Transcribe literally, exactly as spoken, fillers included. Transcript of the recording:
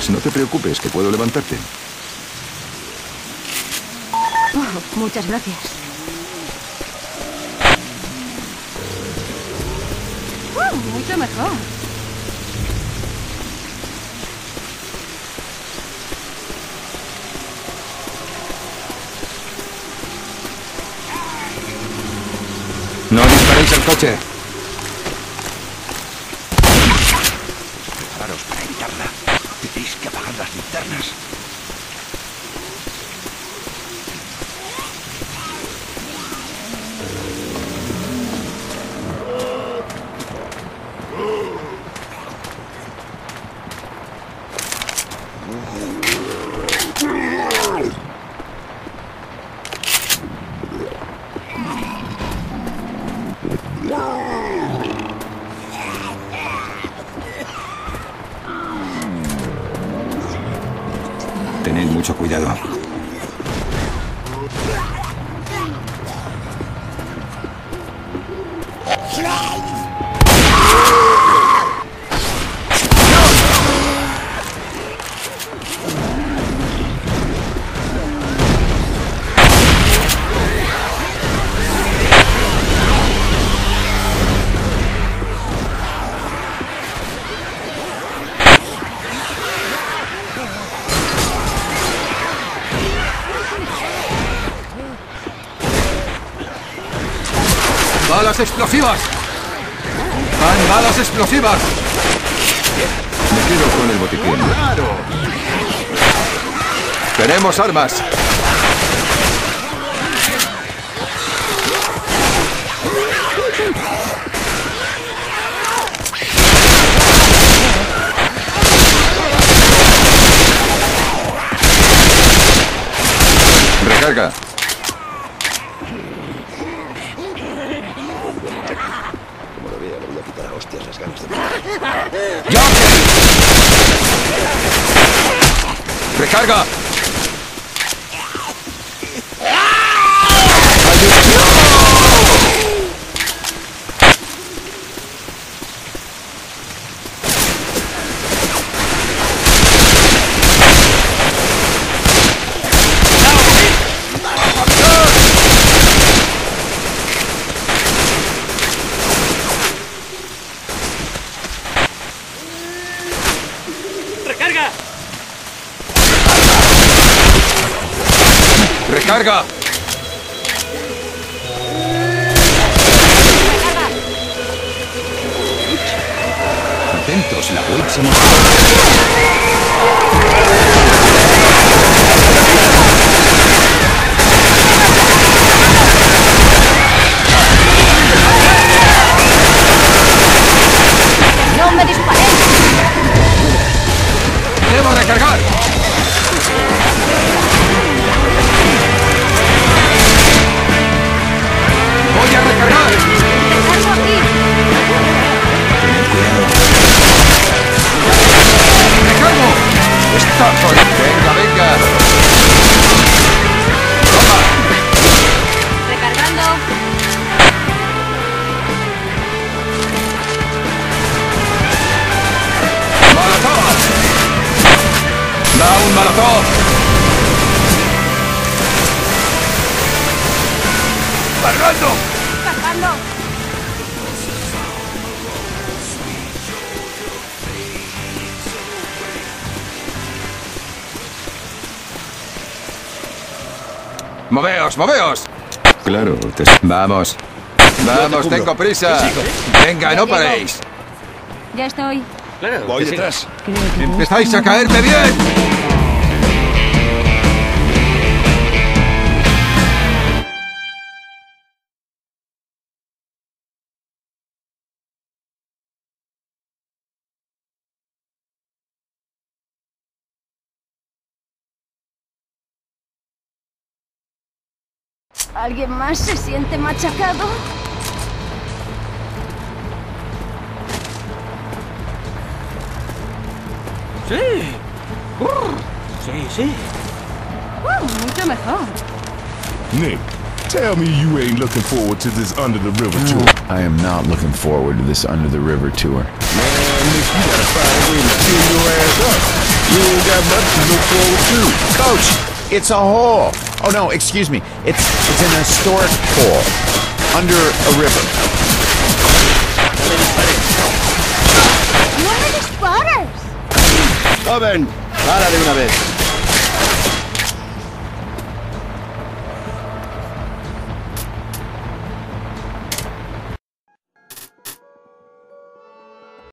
preocupes, no te preocupes, que puedo levantarte. Oh, muchas gracias. Uh, mucho mejor. No disparéis al coche. Preparaos para evitarla. Tenéis que apagar las linternas. Tened mucho cuidado. ¡Balas explosivas! ¡Van balas explosivas! Me quedo con el botiquín. ¡Tenemos armas! ¡Recarga! ¡Recarga! ¡Recarga! ¡Recarga! Atentos, la web se mueve. ¡No me disparéis! ¡Debo recargar! ¡Voy a recargar! ¡Recargo aquí! Tened cuidado. ¡Recargo! ¡Está con... ¡Venga, venga! ¡Toma! Recargando. ¡Molotov! ¡Da un molotov! ¡Cargando! Cargando. ¡Moveos, moveos! Claro, te... Vamos. Vamos, tengo prisa. Venga, no paréis. Ya estoy. Claro, Voy que sí. detrás. Creo que no. ¡Empezáis a caerte bien! ¿Alguien más se siente machacado? Sí. Uh, sí, sí. Uh, mucho mejor. Nick, tell me you ain't looking forward to this Under the River tour. I am not looking forward to this Under the River tour. Man, Nick, you gotta find a way to cheer your ass up. You ain't got much to look forward to. Coach, it's a hole. Oh no, excuse me. It's it's an historic hole under a river. ¡No me dispares! Joven, para de una vez.